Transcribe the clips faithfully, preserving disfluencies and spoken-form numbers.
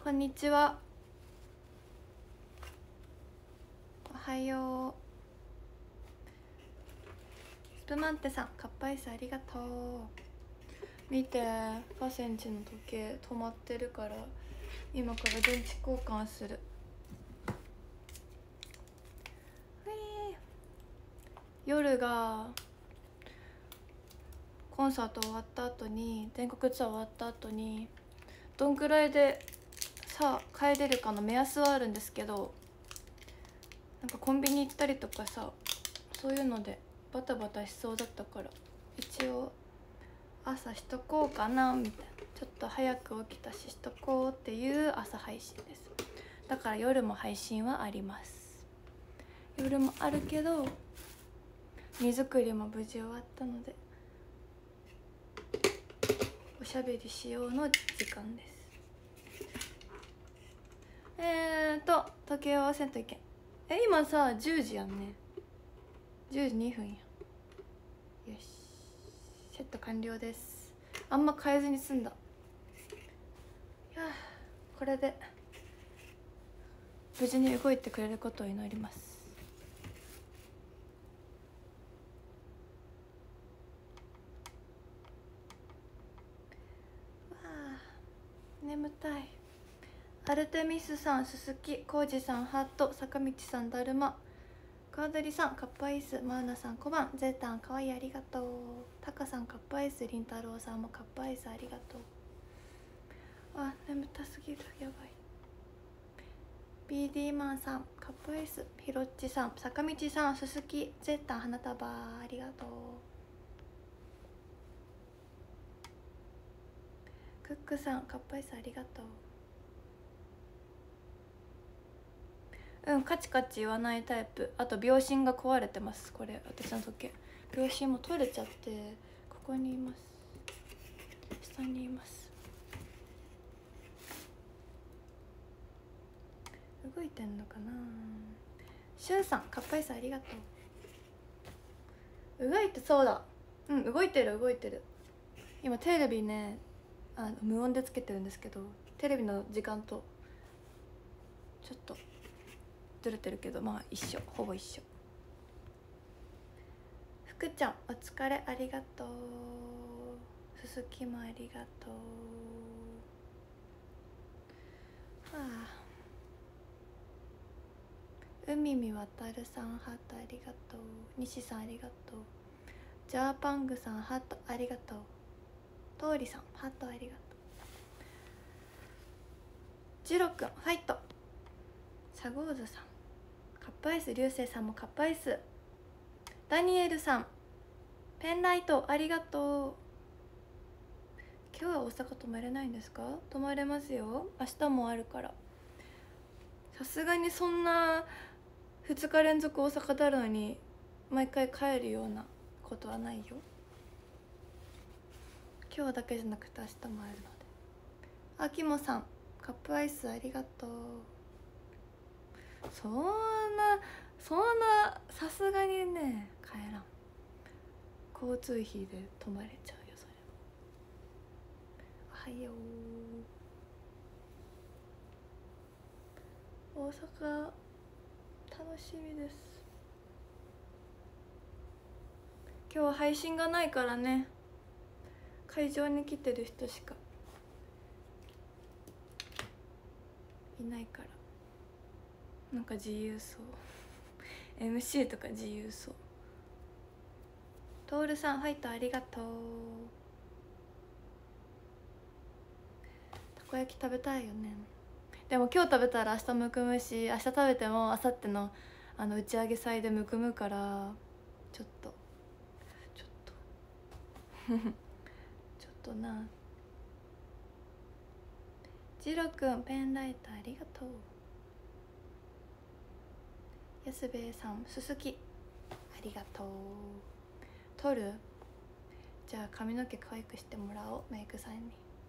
こんにちは。おはよう。スプマンテさん、カッパイスありがとう。見て、ファセンチの時計止まってるから今から電池交換する。夜がコンサート終わった後に、全国ツアー終わった後にどんくらいでさあ帰れるかの目安はあるんですけど、なんかコンビニ行ったりとかさ、そういうのでバタバタしそうだったから一応朝しとこうかなみたいな、ちょっと早く起きたししとこうっていう朝配信です。だから夜も配信はあります。夜もあるけど荷造りも無事終わったのでおしゃべりしようの時間です。えーと時計合わせんといけん。え今さじゅうじやんね。じゅうじにふんや。よし、セット完了です。あんま変えずに済んだ。いやこれで無事に動いてくれることを祈ります。わあ眠たい。アルテミスさん、鈴木浩二さん、ハート、坂道さん、だるま、カードリさん、カップアイス、マーナさん、小判、ゼータン、かわいいありがとう。タカさん、カップアイス、りんたろうさんもカップアイスありがとう。あ、眠たすぎる、やばい。ビーディー マンさん、カップアイス、ひろっちさん、坂道さん、鈴木、ゼータン、花束、ありがとう。クックさん、カップアイスありがとう。うん、カチカチ言わないタイプ。あと秒針が壊れてます。これ私の時計秒針も取れちゃって、ここにいます、下にいます。動いてんのかな。しゅんさん、カッパイスありがとう。動いてそうだ。うん、動いてる動いてる。今テレビね、あの無音でつけてるんですけど、テレビの時間とちょっとずれてるけど、まあ一緒、ほぼ一緒。福ちゃん、お疲れ、ありがとう。鈴木もありがとう。はあ。海見渡るさん、ハートありがとう。西さんありがとう。ジャーパングさん、ハートありがとう。とうりさん、ハートありがとう。ジロくん、ファイト。サゴーズさん、カップアイス。流星さんもカップアイス。ダニエルさん、ペンライトありがとう。今日は大阪泊まれないんですか？泊まれますよ、明日もあるから。さすがにそんなふつか連続大阪だろうに毎回帰るようなことはないよ。今日だけじゃなくて明日もあるので。あきもさん、カップアイスありがとう。そんなそんなさすがにね帰らん。交通費で泊まれちゃうよそれは。おはよう。大阪楽しみです。今日は配信がないからね、会場に来てる人しかいないから、なんか自由そうエムシー とか自由そう。トールさん、ファイトありがとう。たこ焼き食べたいよね。でも今日食べたら明日むくむし、明日食べても明後日のあの打ち上げ祭でむくむから、ちょっとちょっとちょっとな。ジロくん、ペンライターありがとう。安兵衛さん、すすきありがとう。取る？じゃあ髪の毛可愛くしてもらおう、メイクさんに。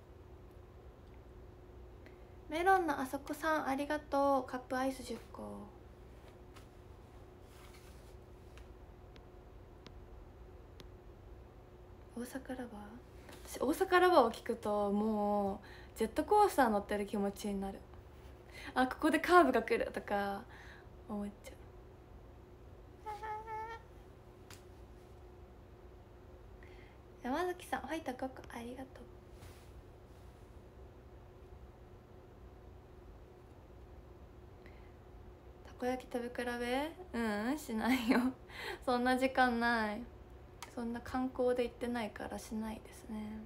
メロンのあそこさん、ありがとう。カップアイスじゅっこ。大阪ラバー、私大阪ラバーを聞くともジェットコースター乗ってる気持ちになる。あ、ここでカーブが来るとか思っちゃう。山崎さん、はい、たかくありがとう。たこ焼き食べ比べうんしないよそんな時間ない。そんな観光で行ってないからしないですね。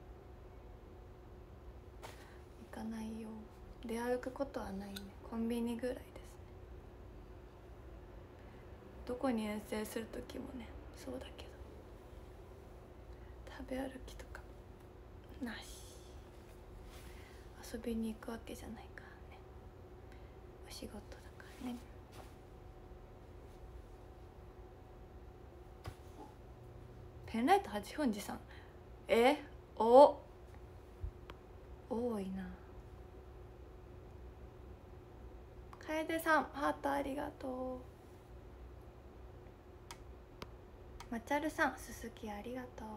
行かないよ。出歩くことはないね。コンビニぐらいですね。どこに遠征する時もねそうだけど、食べ歩きとかなし。遊びに行くわけじゃないからね、お仕事だからね。ペンライト八本寺さん、えお多いな。楓さんハートありがとう。まちゃるさんすすきありがと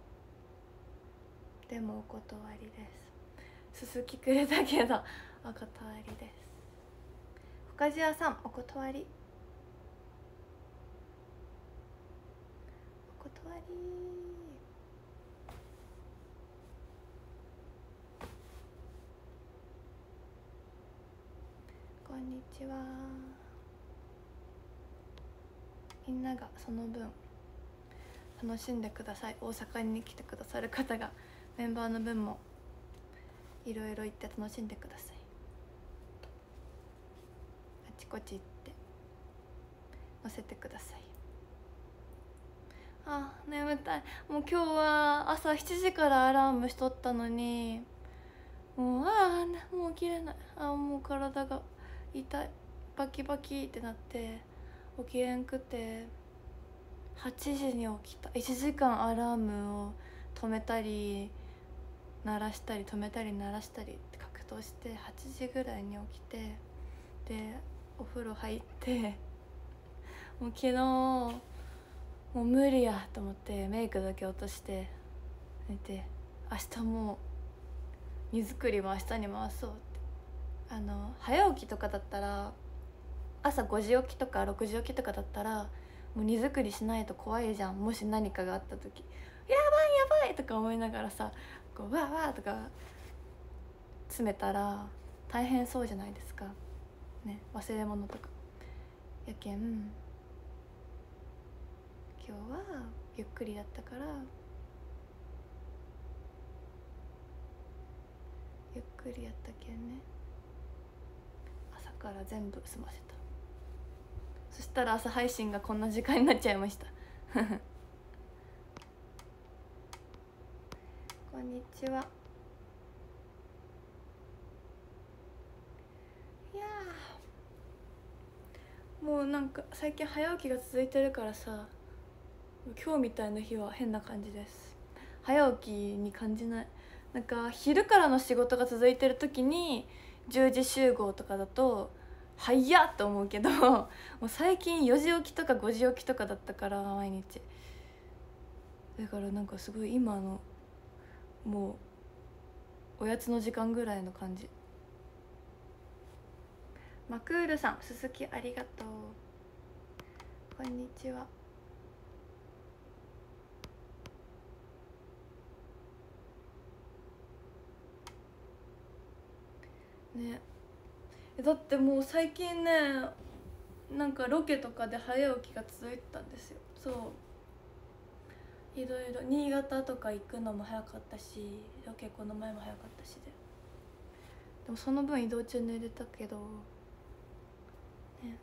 う。でもお断りです。すすきくれたけどお断りです。ふかじやさんお断りお断り。こんにちは。みんながその分楽しんでください。大阪に来てくださる方がメンバーの分もいろいろ行って楽しんでください。あちこち行って乗せてください。あ、眠たい。もう今日は朝しちじからアラームしとったのに、もうああもう起きれない。あ、もう体が痛い、バキバキってなって起きれんくて、はちじに起きた。いちじかんアラームを止めたり鳴らしたり止めたり鳴らしたりって格闘してはちじぐらいに起きて、でお風呂入ってもう昨日もう無理やと思ってメイクだけ落として寝て、明日もう荷造りも明日に回そうって。あの早起きとかだったら、朝ごじ起きとかろくじ起きとかだったらもう荷造りしないと怖いじゃん。もし何かがあった時やばいやばいとか思いながらさ、こうわーわーとか詰めたら大変そうじゃないですかね、忘れ物とかやけん、今日はゆっくりだったからゆっくりやったけんね、朝から全部済ませた。そしたら朝配信がこんな時間になっちゃいましたこんにちは。いやもうなんか最近早起きが続いてるからさ、今日みたいな日は変な感じです。早起きに感じない。なんか昼からの仕事が続いてる時にじゅうじ集合とかだと早っと思うけどもう最近よじ起きとかごじ起きとかだったから毎日だから、なんかすごい今のもうおやつの時間ぐらいの感じ。マクールさんすすきありがとう。こんにちは。ね、だってもう最近ね、なんかロケとかで早起きが続いてたんですよ。そういろいろ新潟とか行くのも早かったし、ロケこの前も早かったしで、でもその分移動中寝れたけどね。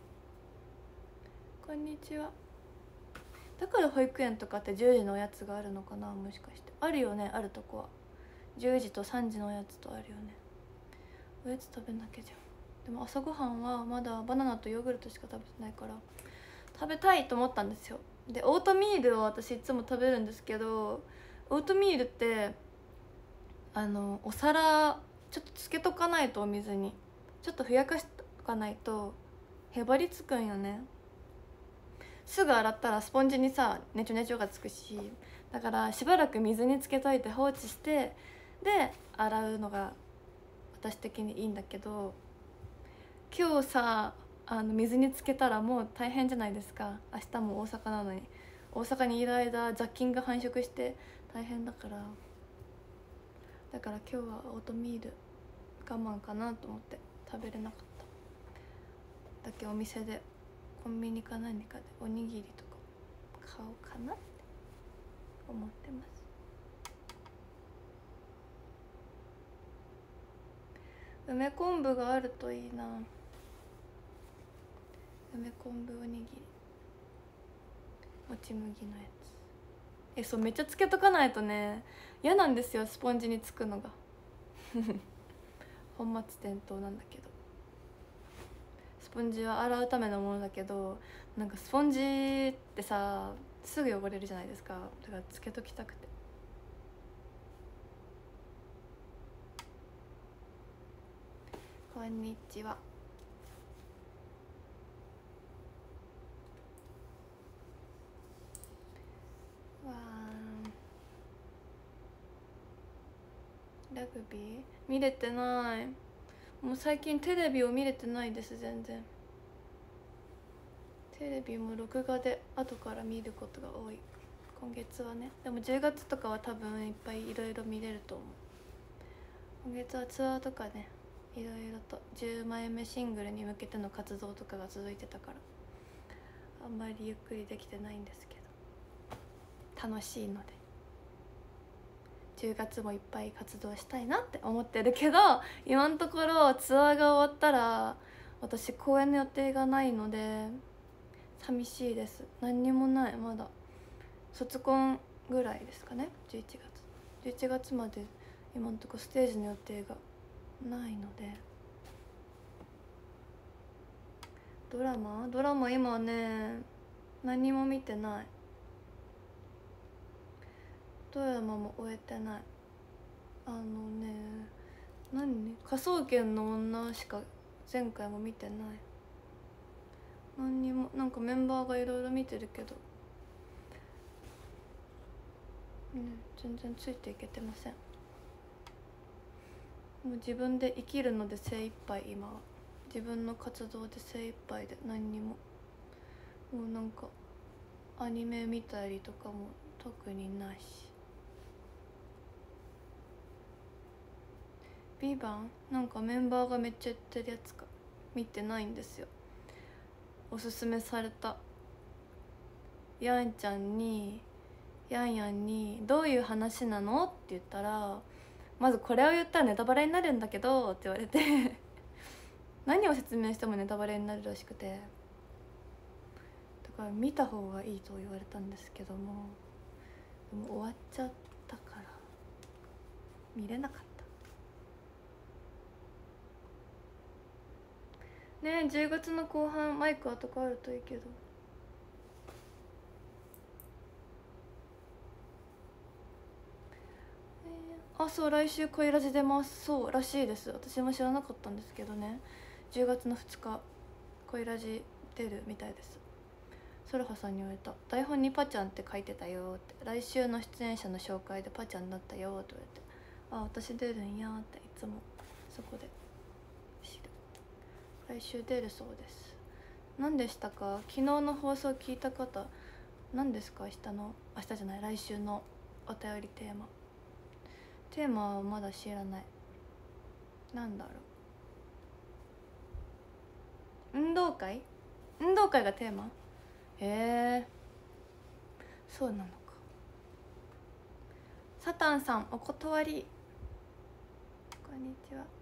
こんにちは。だから保育園とかってじゅうじのおやつがあるのかな、もしかして。あるよね、あるとこはじゅうじとさんじのおやつとあるよね。おやつ食べなきゃじゃん。でも朝ごはんはまだバナナとヨーグルトしか食べてないから食べたいと思ったんですよ。でオートミールを私いつも食べるんですけど、オートミールってあのお皿ちょっとつけとかないと、お水にちょっとふやかしとかないとへばりつくんよね。すぐ洗ったらスポンジにさネチョネチョがつくし、だからしばらく水につけといて放置して、 で洗うのが私的にいいんだけど、今日さあの水につけたらもう大変じゃないですか。明日も大阪なのに、大阪にいる間雑菌が繁殖して大変だから、だから今日はオートミール我慢かなと思って食べれなかった。だけお店でコンビニか何かでおにぎりとか買おうかなって思ってます。梅昆布があるといいな。梅昆布おにぎり、もち麦のやつ。え、そう、めっちゃつけとかないとね嫌なんですよ、スポンジにつくのが本末転倒なんだけど、スポンジは洗うためのものだけど、なんかスポンジってさすぐ汚れるじゃないですか。だからつけときたくて。こんにちは。わー、ラグビー見れてない。もう最近テレビを見れてないです、全然。テレビも録画で後から見ることが多い今月はね。でもじゅうがつとかは多分いっぱいいろいろ見れると思う。今月はツアーとかね、いろいろとじゅうまいめシングルに向けての活動とかが続いてたから、あんまりゆっくりできてないんですけど、楽しいのでじゅうがつもいっぱい活動したいなって思ってるけど、今のところツアーが終わったら私公演の予定がないので寂しいです。何にもない。まだ卒コンぐらいですかね。じゅういちがつじゅういちがつまで今のところステージの予定がないので。ドラマドラマ今ね何も見てない。ドラマも終えてない。あのね、何科捜研の女しか前回も見てない。何にも。なんかメンバーがいろいろ見てるけど、ね、全然ついていけてません。もう自分で生きるので精一杯。今は自分の活動で精一杯で、何にも。もうなんかアニメ見たりとかも特にないし。ビバンなんかメンバーがめっちゃ言ってるやつか見てないんですよ。おすすめされた。やんちゃんにやんやんに「どういう話なの?」って言ったら、まずこれを言ったらネタバレになるんだけどって言われて何を説明してもネタバレになるらしくて、だから見た方がいいと言われたんですけども、でも終わっちゃったから見れなかったね。えじゅうがつの後半マイクはとかあるといいけど。あ、そう、来週恋ラジ出ます。そうらしいです。私も知らなかったんですけどね、じゅうがつのふつか恋ラジ出るみたいです。ソルハさんに言われた。台本にパちゃんって書いてたよって、来週の出演者の紹介でパちゃんだったよって言われて、あ、私出るんやっていつもそこで知る。来週出るそうです。何でしたか昨日の放送聞いた方。何ですか明日の、明日じゃない来週のお便りテーマ。テーマはまだ知らない。なんだろう。運動会運動会がテーマ。へえ、そうなのか。サタンさんお断り。こんにちは。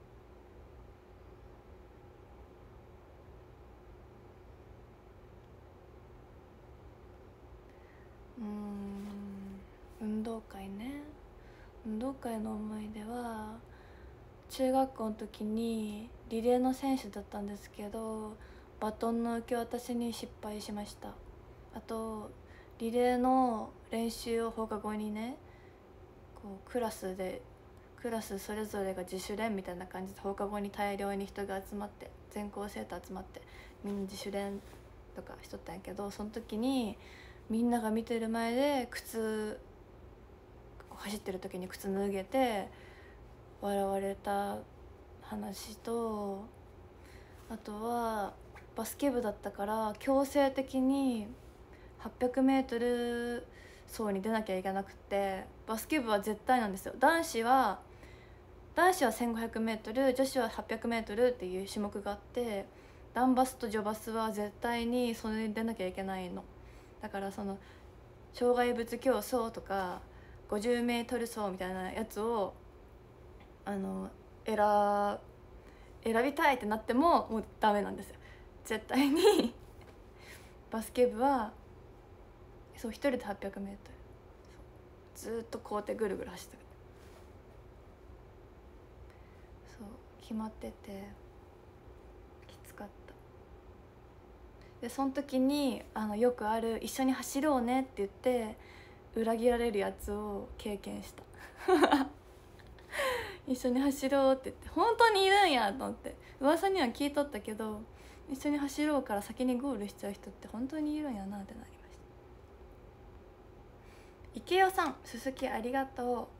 うーん、運動会ね。運動会の思い出は中学校の時にリレーの選手だったんですけど、バトンの受け渡しに失敗しました。あとリレーの練習を放課後にね、こうクラスでクラスそれぞれが自主練みたいな感じで放課後に大量に人が集まって、全校生徒集まってみんな自主練とかしとったんやけど、その時にみんなが見てる前で靴走ってる時に靴脱げて笑われた話と、あとはバスケ部だったから強制的にはっぴゃくメートル走に出なきゃいけなくて、バスケ部は絶対なんですよ。男子は男子は せんごひゃくメートル、女子は はっぴゃくメートル っていう種目があって、ダンバスとジョバスは絶対にそれに出なきゃいけないの。だからその障害物競争とか ごじゅうメートル 走みたいなやつをあの選選びたいってなってももうダメなんですよ絶対にバスケ部はそう一人で はっぴゃくメートル ずーっと校庭ぐるぐる走ってる。そう決まっててきつかった。でその時にあのよくある一緒に走ろうねって言って裏切られるやつを経験した一緒に走ろうって言って本当にいるんやと思って、噂には聞いとったけど一緒に走ろうから先にゴールしちゃう人って本当にいるんやなってなりました。池代さん、すすきありがとう。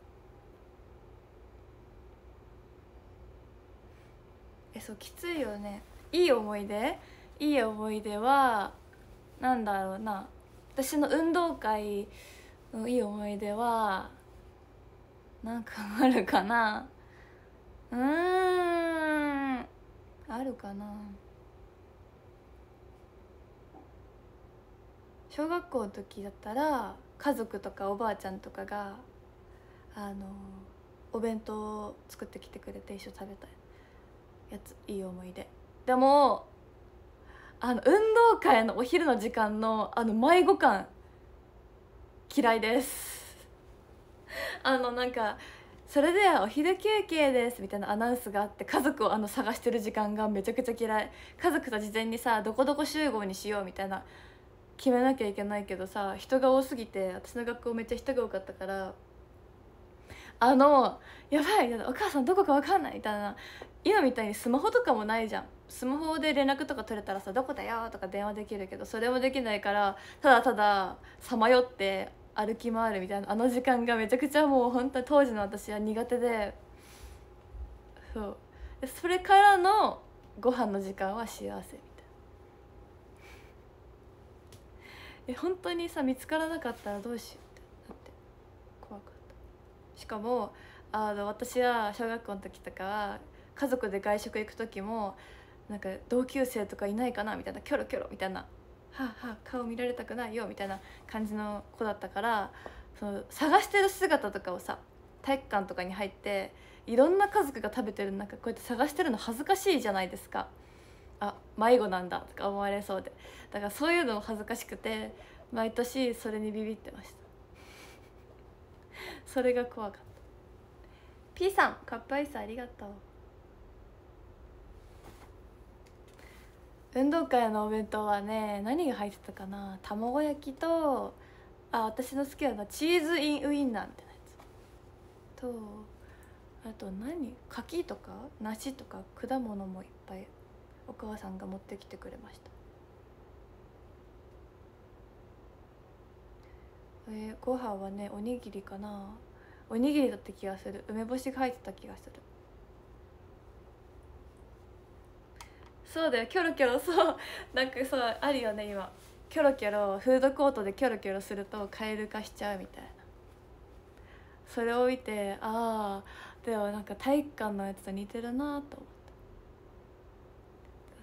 えそうきついよね。いい思い出いい思い出はなんだろうな、私の運動会のいい思い出はなんかあるかな。うーんあるかな。小学校の時だったら家族とかおばあちゃんとかがあのお弁当を作ってきてくれて一緒に食べたやついい思い出。でもあの運動会のお昼の時間のあの迷子感嫌いですあのなんかそれではお昼休憩ですみたいなアナウンスがあって家族をあの探してる時間がめちゃくちゃ嫌い。家族と事前にさどこどこ集合にしようみたいな決めなきゃいけないけどさ、人が多すぎて私の学校めっちゃ人が多かったから、あのやばいお母さんどこか分かんないみたいな、今みたいにスマホとかもないじゃん。スマホで連絡とか取れたらさどこだよとか電話できるけどそれもできないから、ただたださまよって歩き回るみたいなあの時間がめちゃくちゃもう本当に当時の私は苦手で、そうでそれからのご飯の時間は幸せみたいな。え本当にさ見つからなかったらどうしようってなって怖かった。しかもあの私は小学校の時とかは家族で外食行く時もなんか同級生とかいないかなみたいな、キョロキョロみたいな、はあはあ顔見られたくないよみたいな感じの子だったから、その探してる姿とかをさ体育館とかに入っていろんな家族が食べてる中こうやって探してるの恥ずかしいじゃないですか。あ迷子なんだとか思われそうで、だからそういうのも恥ずかしくて毎年それにビビってましたそれが怖かった。 P さんカップアイスありがとう。運動会のお弁当はね何が入ってたかな。卵焼きとあ私の好きなのはチーズインウインナーみたいなやつと、あと何柿とか梨とか果物もいっぱいお母さんが持ってきてくれました。えー、ご飯はねおにぎりかな。おにぎりだった気がする。梅干しが入ってた気がする。そうだよキョロキョロ。そうなんかそうあるよね今キョロキョロフードコートでキョロキョロするとカエル化しちゃうみたいな。それを見てああでもなんか体育館のやつと似てるなと思った。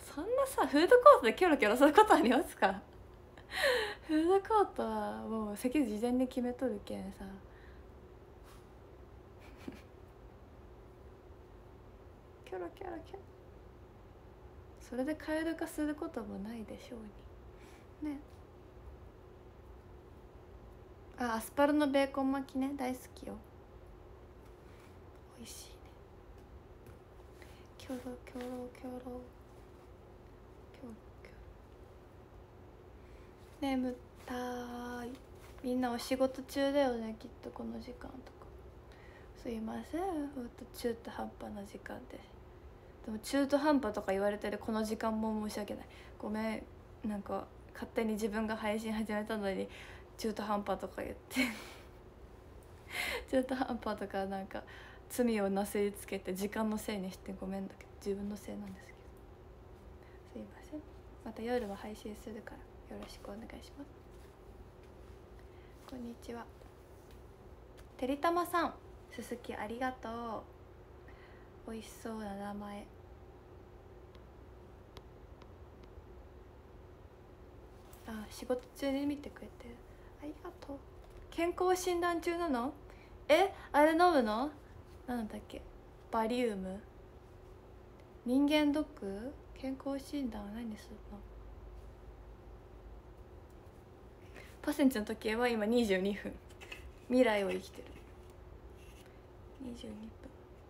そんなさフードコートでキョロキョロすることありますかフードコートはもう席事前に決めとるけんさキョロキョロキョロそれでカエル化することもないでしょうにね。あアスパラのベーコン巻きね大好きよ。美味しいね。キョロキョロキョロキョロキョロ。眠たい。みんなお仕事中だよねきっとこの時間とか。すいませんほんと中途半端な時間で。でも中途半端とか言われてるこの時間も申し訳ない。ごめんなんか勝手に自分が配信始めたのに中途半端とか言って中途半端とかなんか罪をなすりつけて時間のせいにしてごめんだけど自分のせいなんですけど、すいません。また夜は配信するからよろしくお願いします。こんにちは。てりたまさん、すすきありがとう。美味しそうな名前。あ、仕事中に見てくれてる、ありがとう。健康診断中なの？え、あれ飲むの？なんだっけ、バリウム、人間ドック、健康診断は何するの？パセンチの時計は今にじゅうにふん、未来を生きてる。にじゅうにふん。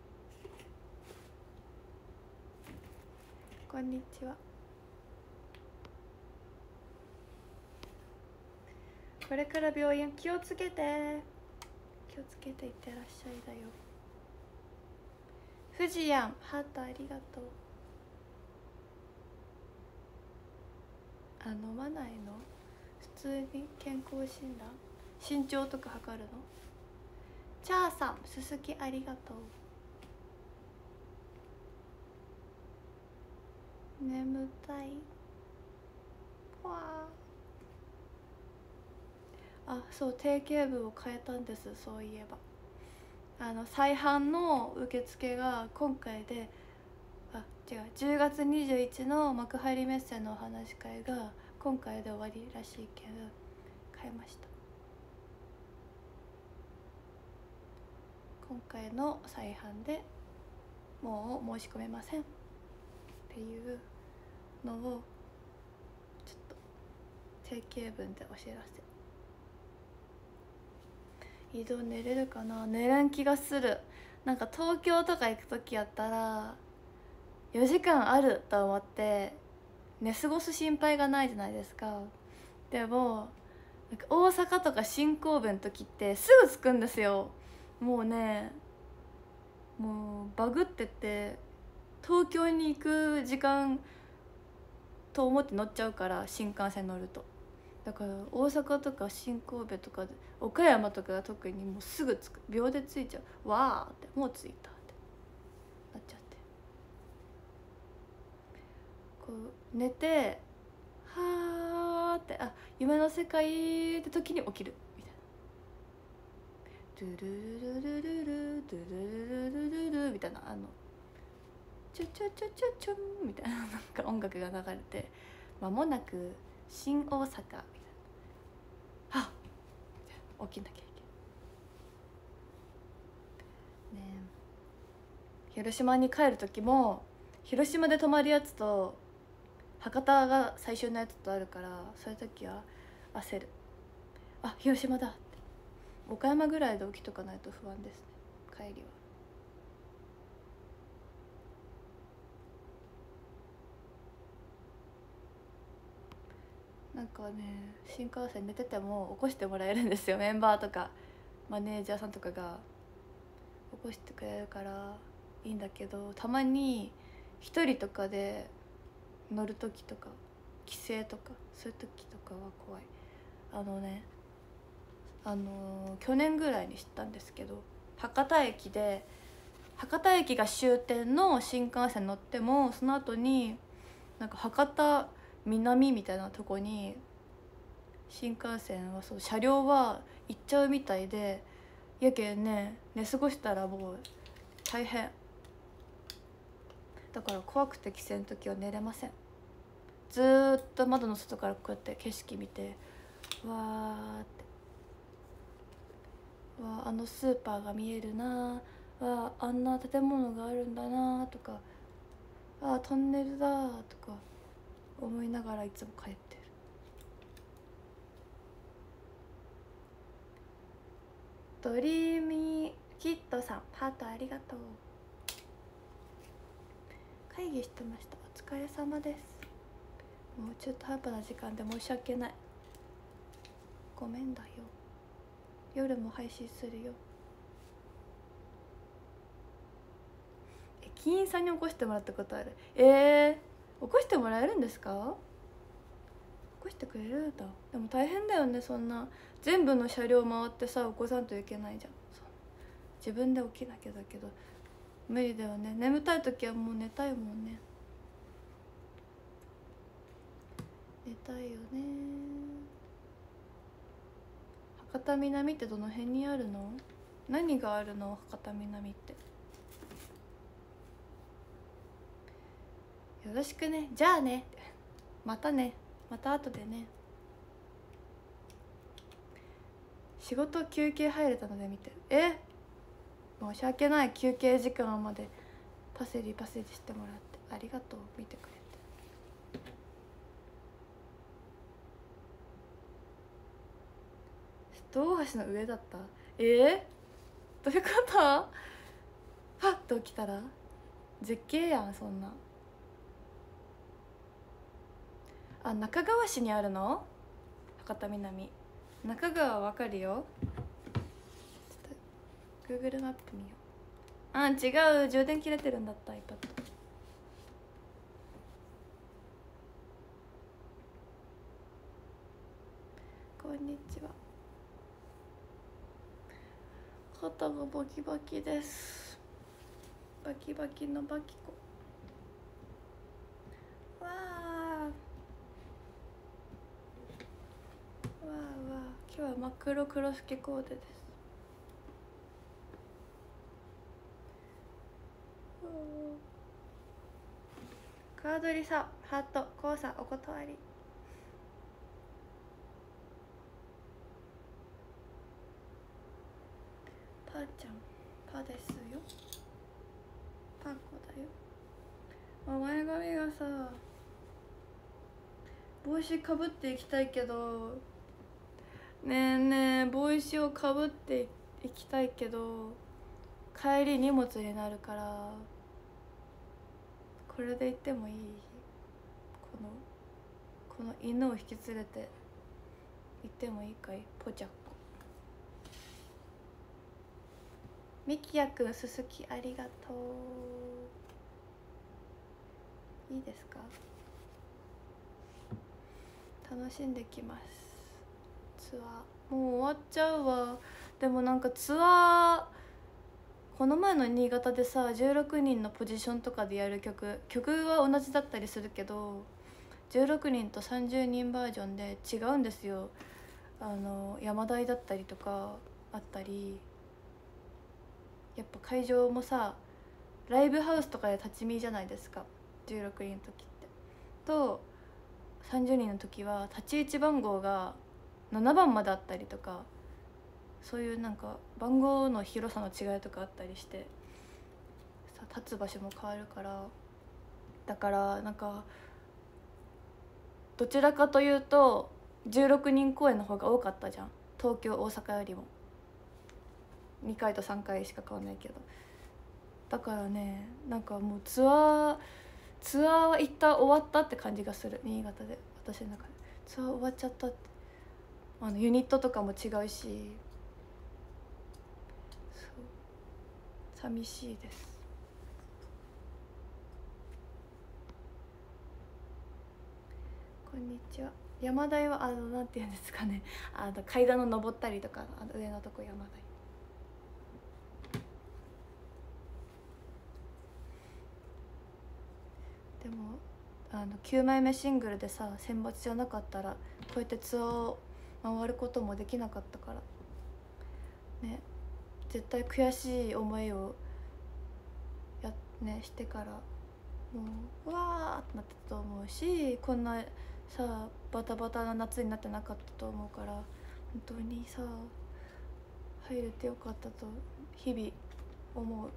こんにちは。これから病院気をつけて気をつけていってらっしゃいだよ。富士やん、ハートありがとう。あ、飲まないの？普通に健康診断、身長とか測るの？チャーさん、すすきありがとう。眠たいわー。あ、そう、定型文を変えたんです。そういえばあの再販の受付が今回で、あ、違う、じゅうがつにじゅういちの幕張メッセのお話し会が今回で終わりらしいけど変えました。今回の再販でもう申し込めませんっていうのをちょっと定型文でお知らせ。移動寝れるかな？寝れん気がする。なんか東京とか行く時やったらよじかんあると思って寝過ごす心配がないじゃないですか。でもなんか大阪とか新神戸の時ってすぐ着くんですよ。もうね、もうバグってて東京に行く時間と思って乗っちゃうから、新幹線乗ると。だから大阪とか新神戸とか岡山とかが特にもうすぐ着く、秒で着いちゃう。わーって、もう着いたってなっちゃって、こう寝てはーって、あ、夢の世界って時に起きるみたいな。ドゥルルルルルルドゥルルルルルルルみたいな、あのチュチュチュチュチュンみたいな、なんか音楽が流れて、間もなく新大阪みたいな、はっ起きなきゃいけないね。広島に帰る時も広島で泊まるやつと博多が最終のやつとあるから、そういう時は焦る。あ、広島だって。岡山ぐらいで起きとかないと不安ですね、帰りは。なんかね、新幹線寝てても起こしてもらえるんですよ。メンバーとかマネージャーさんとかが起こしてくれるからいいんだけど、たまに一人とかで乗る時とか帰省とかそういう時とかは怖い。あのね、あのー、去年ぐらいに知ったんですけど、博多駅で博多駅が終点の新幹線乗ってもその後になんか博多南みたいなとこに新幹線はそう車両は行っちゃうみたいで、やけんね、寝過ごしたらもう大変だから、怖くて帰省の時は寝れません。ずーっと窓の外からこうやって景色見て、わーって、わー、あのスーパーが見えるな、わー、あんな建物があるんだなとか、あー、トンネルだとか思いながらいつも帰ってる。ドリーミーキッドさん、ハートありがとう。会議してました。お疲れ様です。もう中途半端な時間で申し訳ない、ごめんだよ。夜も配信するよ。駅員さんに起こしてもらったことある。えー、起こしてもらえるんですか？起こしてくれるんだ。でも大変だよね、そんな全部の車両回ってさ起こさんといけないじゃん。そ自分で起きなきゃだけど無理だよね。眠たい時はもう寝たいもんね。寝たいよね。博多南ってどの辺にあるの？何があるの博多南って。よろしくね、じゃあね、またね、また後でね。仕事休憩入れたので見てる。え、申し訳ない、休憩時間までパセリパセリしてもらってありがとう。見てくれて。大橋の上だった。えー、どういうこと？パッと起きたら絶景やんそんな。あ、中川市にあるの？博多南。中川わかるよ。ちょっと Google マップ見よう。あ、違う、充電切れてるんだった iPad。こんにちは。肩がバキバキです。バキバキのバキコ。わあ。わあわあ。今日は真っ黒黒助コーデです。カードリサハート交差お断り。パーちゃんパですよ。パンコだよ。あ、前髪がさ帽子かぶっていきたいけどねえねえ、帽子をかぶっていきたいけど帰り荷物になるからこれで行ってもいい？このこの犬を引き連れて行ってもいいかい？ポチャッコ。ミキヤくん、すすきありがとう。いいですか？楽しんできます。ツアーもう終わっちゃうわ。でもなんかツアーこの前の新潟でさじゅうろくにんのポジションとかでやる曲曲は同じだったりするけどじゅうろくにんとさんじゅうにんバージョンで違うんですよ。あの山台だったりとかあったり、やっぱ会場もさライブハウスとかで立ち見じゃないですか、じゅうろくにんの時って。とさんじゅうにんの時は立ち位置番号がななばんまであったりとか、そういうなんか番号の広さの違いとかあったりしてさ、立つ場所も変わるから、だからなんかどちらかというとじゅうろくにん公演の方が多かったじゃん、東京大阪よりも。にかいとさんかいしか変わんないけど、だからね、なんかもうツアーツアーは一旦終わったって感じがする。新潟で私の中でツアー終わっちゃったって。あのユニットとかも違うし、そう寂しいです。こんにちは。山台はあのなんていうんですかね、あの階段を登ったりとか、あの上のとこ山台。でもあのきゅうまいめシングルでさ選抜じゃなかったらこうやってツアーを回ることもできなかったからね、絶対悔しい思いをや、ね、してからもううわーってなってたと思うし、こんなさバタバタな夏になってなかったと思うから、本当にさ入れてよかったと日々思う。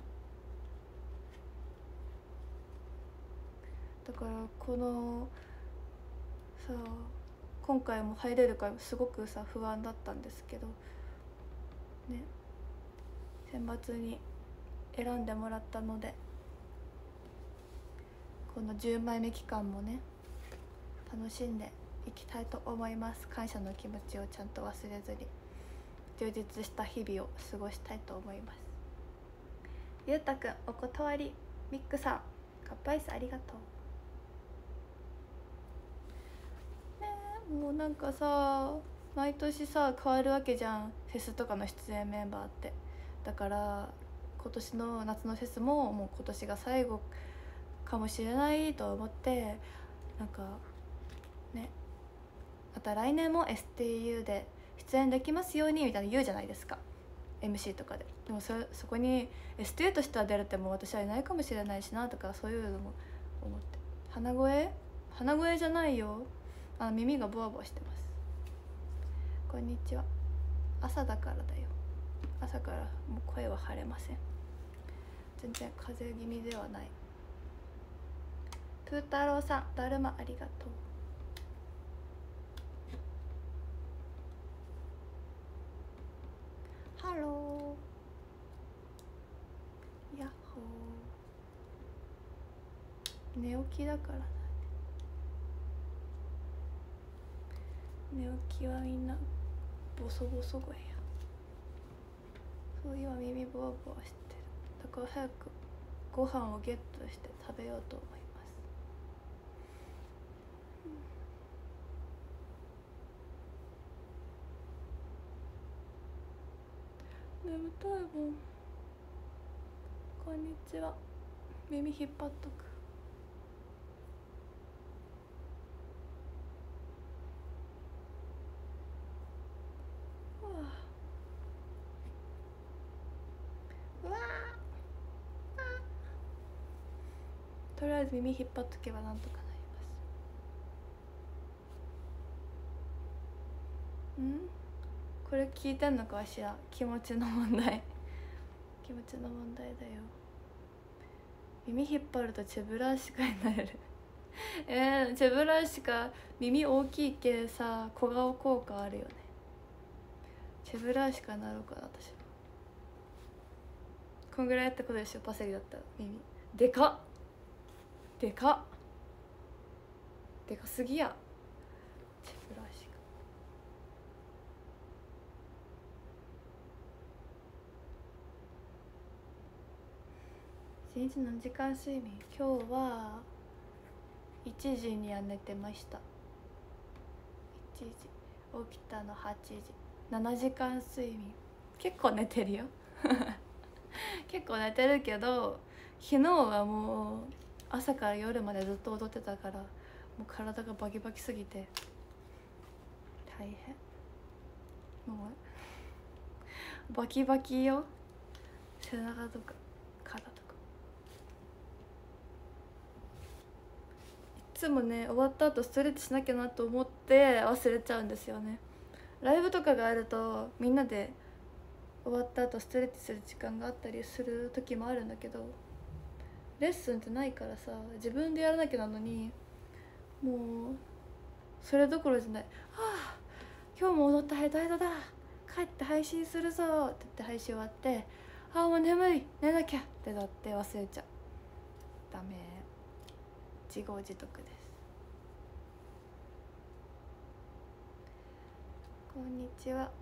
だからこのさ今回も入れるかすごくさ不安だったんですけどね、選抜に選んでもらったので、このじゅうまいめ期間もね楽しんでいきたいと思います。感謝の気持ちをちゃんと忘れずに充実した日々を過ごしたいと思います。ゆうたくんお断り。ミックさんカップアイスありがとう。ねえ、もうなんかさ毎年さ変わるわけじゃん、フェスとかの出演メンバーって。 だから今年の夏のフェスももう今年が最後かもしれないと思って、なんかね、また来年も エスティーユー で出演できますようにみたいな言うじゃないですか、 エムシー とかで。でも そ, そこに エスティーユー としては出るってもう私はいないかもしれないしなとか、そういうのも思って。鼻声鼻声じゃないよ、あ、耳がボワボワしてます。こんにちは。朝だからだよ。朝からもう声は張れません。全然風邪気味ではない。プー太郎さん、だるまありがとう。ハロー、ヤッホー。寝起きだからだね。寝起きはみんなボソボソ声や。そう今耳ボワボワしてる。だから早くご飯をゲットして食べようと思います。眠たいもん。こんにちは。耳引っ張っとく。うわー、とりあえず耳引っ張っとけばなんとかなります。んこれ聞いてんのかしら。気持ちの問題気持ちの問題だよ。耳引っ張るとチェブラシカになれるえー、チェブラシカ耳大きいけさ、小顔効果あるよね。チェブラシカになろうかな私は。こんぐらいやったことでしょ、パセリだったら。耳でかっでかっでかすぎや。チェブラシカ一日何時間睡眠。今日はいちじには寝てました。いちじ起きたのはちじ、ななじかん睡眠。結構寝てるよ結構寝てるけど、昨日はもう朝から夜までずっと踊ってたから、もう体がバキバキすぎて大変。もうバキバキよ、背中とか肩とか。いつもね、終わった後ストレッチしなきゃなと思って忘れちゃうんですよね。ライブとかがあるとみんなで終わった後ストレッチする時間があったりする時もあるんだけど、レッスンってないからさ、自分でやらなきゃなのに、もうそれどころじゃない。はあ、今日も踊ったヘトヘトだ、帰って配信するぞって言って配信終わって、ああもう眠い、寝なきゃってなって忘れちゃう。ダメ、自業自得です。こんにちは。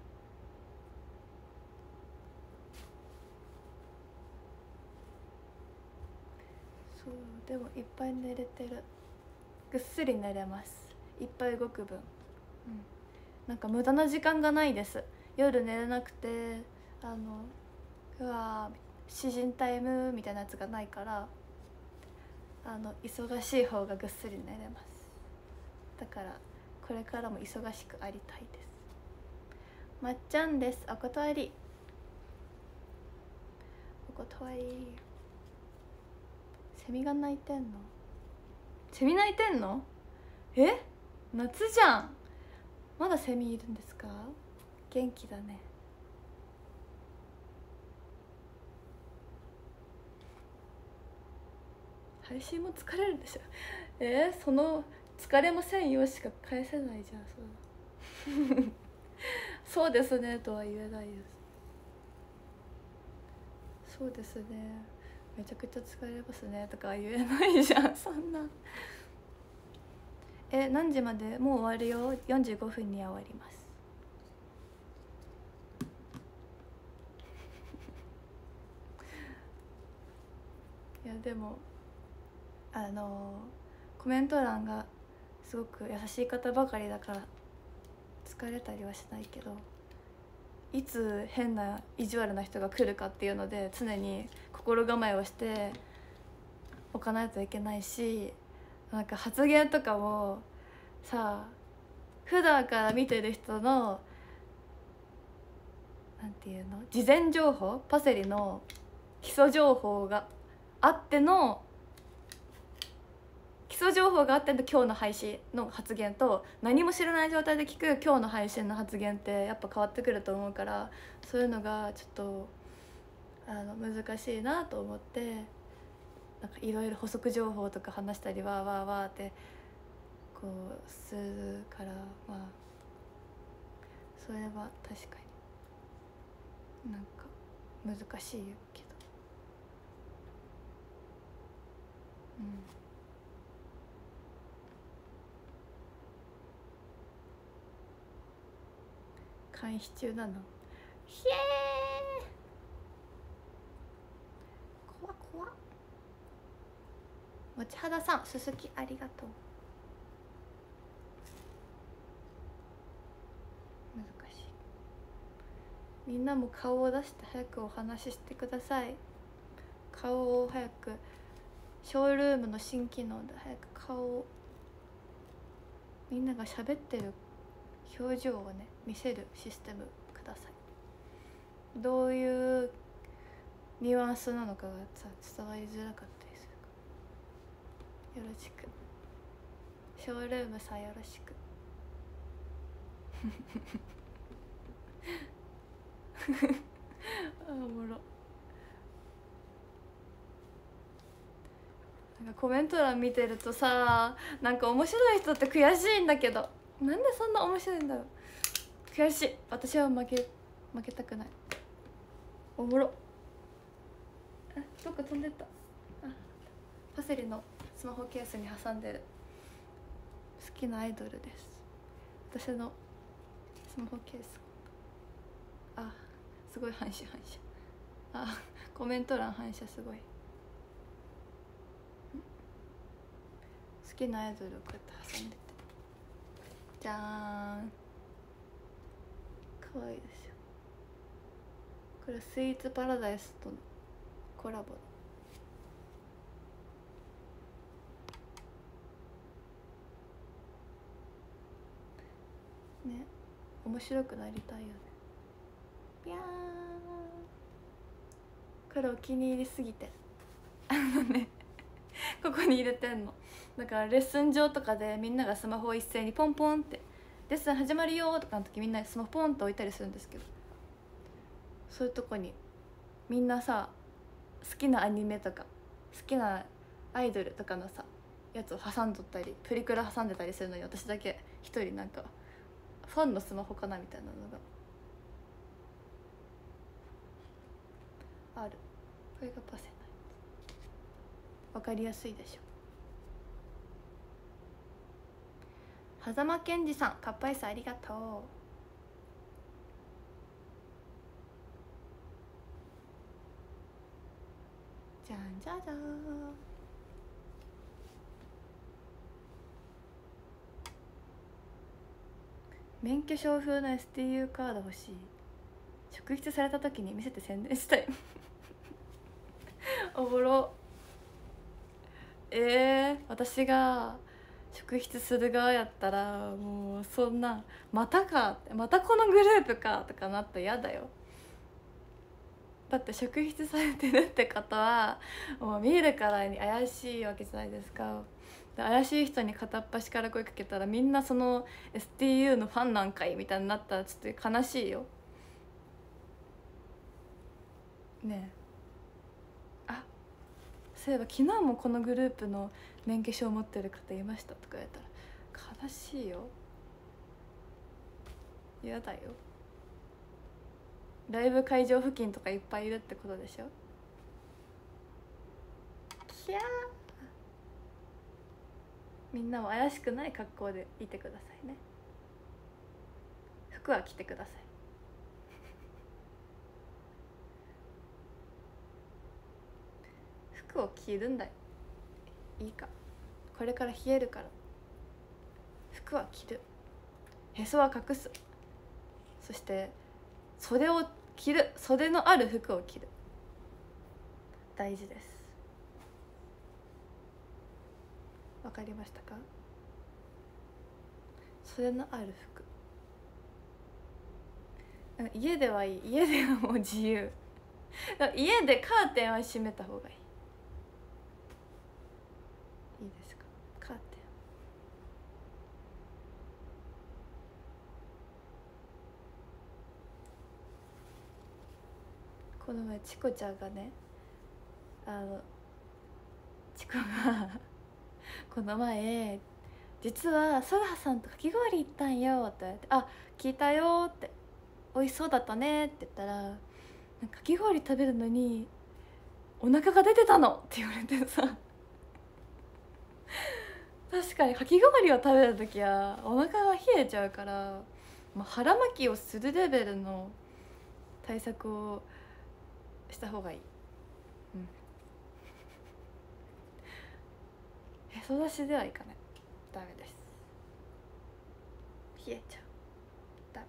そうでもいっぱい寝れてる。ぐっすり寝れます。いっぱい動く分、うん、なんか無駄な時間がないです。夜寝れなくて、あのうわ詩人タイムみたいなやつがないから、あの忙しい方がぐっすり寝れます。だからこれからも忙しくありたいです。まっちゃんです。お断りお断り。セミが鳴いてんの。セミ鳴いてんの。え、夏じゃん。まだセミいるんですか。元気だね。配信も疲れるでしょ。えー、その疲れませんよしか返せないじゃん。そうそうですねとは言えないです。そうですね、めちゃくちゃ疲れますねとか言えないじゃんそんな。え、何時まで。もう終わるよ。よんじゅうごふんには終わります。いやでもあのコメント欄がすごく優しい方ばかりだから疲れたりはしないけど、 いつ変な意地悪な人が来るかっていうので常に心構えをしておかないといけないし、なんか発言とかもさ、普段から見てる人のなんていうの、事前情報、パセリの基礎情報があっての基礎情報があっての今日の配信の発言と、何も知らない状態で聞く今日の配信の発言ってやっぱ変わってくると思うから、そういうのがちょっとあの難しいなと思って、なんかいろいろ補足情報とか話したりわーわーわーってこうするから、まあそれは確かになんか難しいけど、うん、監視中なの。ひえー、怖怖っ。持肌さん、すすきありがとう。難しい。みんなも顔を出して早くお話ししてください。顔を早く、ショールームの新機能で早く顔を、みんなが喋ってる表情をね見せるシステムください。どういうニュアンスなのかがさ伝わりづらかったりするから、よろしく。ショールームさんよろしく。あ、おもろ。なんかコメント欄見てるとさ、なんか面白い人って悔しいんだけど、なんでそんな面白いんだろう。悔しい。私は負け負けたくない。おもろ。あ、どっか飛んでった。あ、パセリのスマホケースに挟んでる好きなアイドルです。私のスマホケース。あ、すごい反射反射。あ、コメント欄反射すごい。好きなアイドルをこうやって挟んでて、じゃーん、かわいいですよ。これスイーツパラダイスとのコラボね。面白くなりたいよね。ぴゃーん。これお気に入りすぎてあのねここに入れてんの。だからレッスン上とかでみんながスマホを一斉にポンポンってレッスン始まるよとかの時、みんなスマホポンと置いたりするんですけど、そういうとこにみんなさ、好きなアニメとか好きなアイドルとかのさやつを挟んどったり、プリクラ挟んでたりするのに、私だけ一人なんかファンのスマホかなみたいなのがある。これがパセナイト。わかりやすいでしょ。狭間健二さん、かっぱいさんありがとう。じゃんじゃじゃーん。免許証風の エスティーユー カード欲しい。職質された時に見せて宣伝したいおもろ。えー、私が職質する側やったらもうそんな、またかって、またこのグループかとかなったら嫌だよ。だって職質されてるってことはもう見るからに怪しいわけじゃないですか。怪しい人に片っ端から声かけたら、みんなその エスティーユー のファンなんかいみたいになったらちょっと悲しいよね。え、あ、そういえば昨日もこのグループの免許証を持ってる方いましたとか言われたら悲しいよ。嫌だよ。ライブ会場付近とかいっぱいいるってことでしょ。きゃー。みんなも怪しくない格好でいてくださいね。服は着てください。服を着るんだよ。いいか、これから冷えるから服は着る。へそは隠す。そして袖を着る、袖のある服を着る、大事です。わかりましたか？袖のある服、家ではいい、家ではもう自由家でカーテンは閉めた方がいい。いいですか？カーテン、この前チコちゃんがね、あのチコがこの前実はソラハさんとかき氷行ったんよって言われて、あ、聞いたよって、美味しそうだったねって言ったら、なんかかき氷食べるのにお腹が出てたのって言われてさ確かにかき氷を食べる時はお腹が冷えちゃうから、まあ、腹巻きをするレベルの対策をした方がいい。うん、へそ出しではいかない、ダメです、冷えちゃう、ダ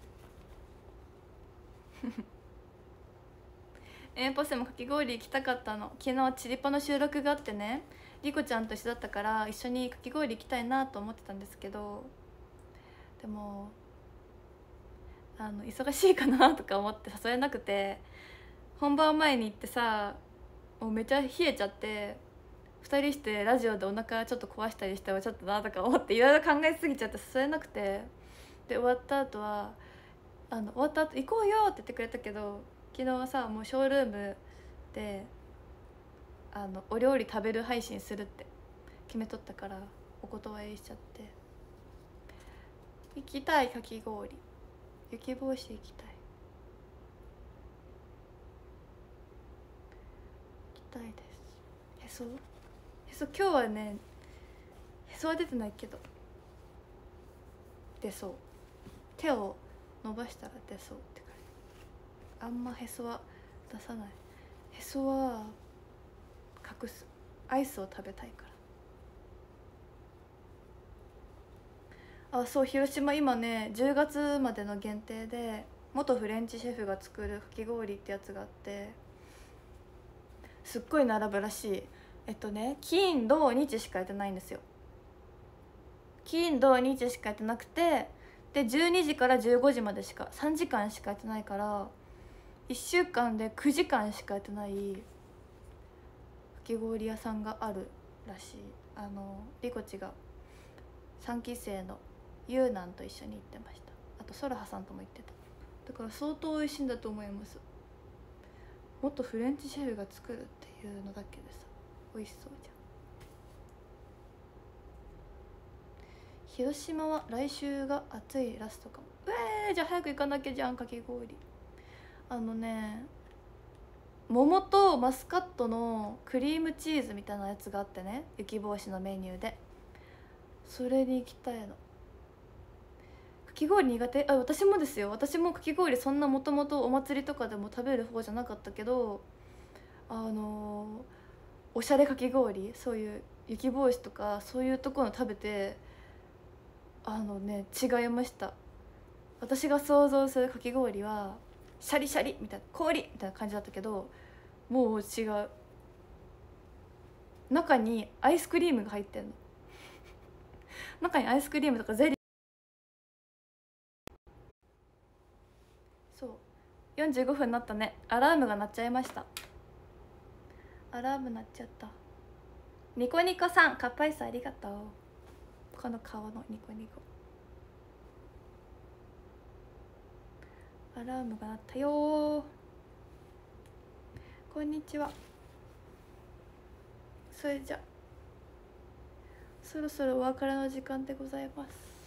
メエンポスもかき氷行きたかったの。昨日チリパの収録があってね、リコちゃんと一緒だったから一緒にかき氷行きたいなと思ってたんですけど、でもあの忙しいかなとか思って誘えなくて、本番前に行ってさ、もうめちゃ冷えちゃって、ふたりしてラジオでお腹ちょっと壊したりしてはちょっとなとか思っていろいろ考えすぎちゃって誘えなくて、で終わった後はあの終わった後行こうよって言ってくれたけど、昨日はさもうショールームであのお料理食べる配信するって決めとったからお断りしちゃって。行きたい、かき氷、雪帽子行きたい、行きたいです。へそ、へそ今日はね、へそは出てないけど出そう、手を伸ばしたら出そうって感じ。あんまへそは出さない、へそは隠す、アイスを食べたいから。あ、そう、広島今ねじゅうがつまでの限定で元フレンチシェフが作るかき氷ってやつがあって、すっごい並ぶらしい。えっとね金土日しかやってないんですよ。金土日しかやってなくて、でじゅうにじからじゅうごじまでしか、さんじかんしかやってないから、いっしゅうかんでくじかんしかやってないかき氷屋さんがあるらしい。あのリコチがさんき生のユーナンと一緒に行ってました。あとソラハさんとも行ってた。だから相当美味しいんだと思います。もっとフレンチシェフが作るっていうのだけでさ美味しそうじゃん。広島は来週が暑いラストかも。えー、じゃあ早く行かなきゃじゃん、かき氷。あのね、桃とマスカットのクリームチーズみたいなやつがあってね、雪帽子のメニューで、それに行きたいの。かき氷苦手？あ、私もですよ。私もかき氷そんなもともとお祭りとかでも食べる方じゃなかったけど、あのー、おしゃれかき氷、そういう雪帽子とかそういうところの食べて、あのね違いました。私が想像するかき氷はシャリシャリみたいな、氷みたいな感じだったけど、もう違う。中にアイスクリームが入ってんの中にアイスクリームとかゼリー。そう、よんじゅうごふんになったね。アラームが鳴っちゃいました。アラーム鳴っちゃった。ニコニコさん、カッパアイスありがとう。この顔のニコニコ。アラームが鳴ったよ。こんにちは。それじゃそろそろお別れの時間でございます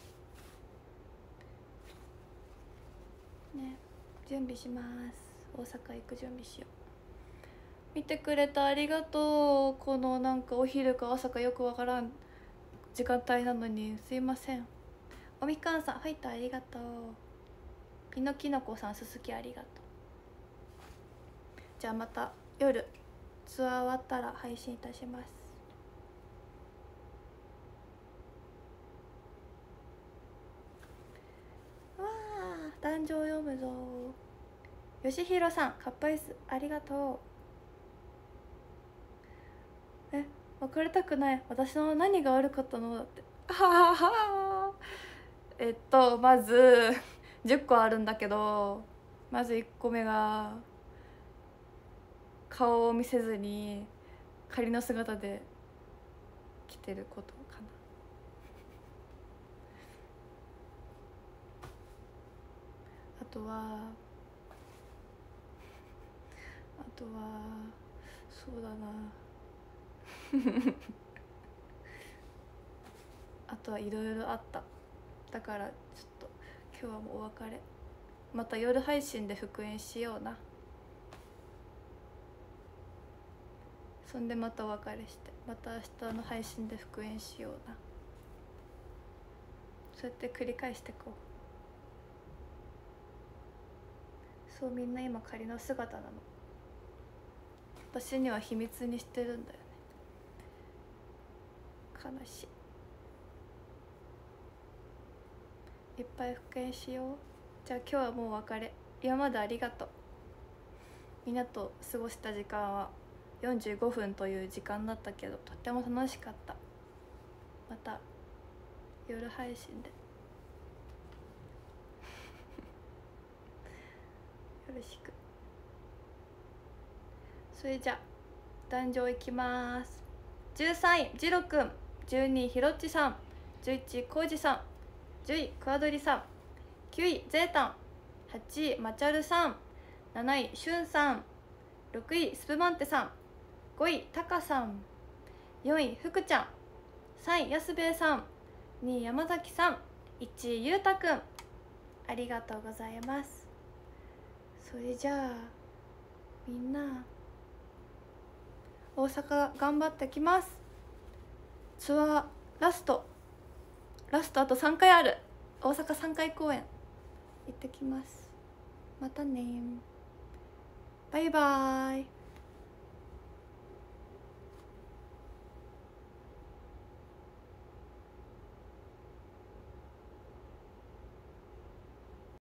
ね。準備します。大阪行く準備しよう。見てくれてありがとう。このなんかお昼か朝かよくわからん時間帯なのにすいません。おみかんさん、ファイトありがとう。ピノキノコさん、すすきありがとう。じゃあまた夜ツアー終わったら配信いたします。わあ、壇上読むぞ。 よしひろさんカッパイスありがとう。え別れたくない、私の何が悪かったのだって。あはは。えっとまずじゅっこあるんだけど、まずいっこめが顔を見せずに仮の姿で来てることかな。あとはあとはそうだなあとはいろいろあった。だからちょっと今日はもうお別れ。また夜配信で復縁しような。そんでまたお別れして、また明日の配信で復縁しような。そうやって繰り返してこう。そう、みんな今仮の姿なの。私には秘密にしてるんだよね。悲しい。いっぱい復縁しよう。じゃあ今日はもうお別れ。今までありがとう。みんなと過ごした時間はよんじゅうごふんという時間だったけど、とっても楽しかった。また夜配信でよろしく。それじゃあ壇上いきます。じゅうさんいジロくん、じゅうにいひろっちさん、じゅういちいこうじさん、じゅういクワドリさん、きゅういゼータン、はちいマチャルさん、なないシュンさん、ろくいスプマンテさん、ごいタカさん、よんいフクちゃん、さんいやすべえさん、にい山崎さん、いちいゆうたくん。ありがとうございます。それじゃあみんな大阪頑張ってきます。ツアーラストラストあとさんかいある。大阪さんかい公演行ってきます。またね、バイバーイ。